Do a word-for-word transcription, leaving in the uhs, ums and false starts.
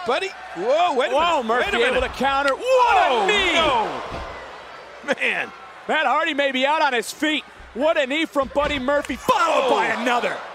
Buddy, whoa, wait a Whoa, minute. Murphy wait a minute. able to counter. What Whoa, a knee! no. Man. Matt Hardy may be out on his feet. What a knee from Buddy Murphy, followed Oh. by another.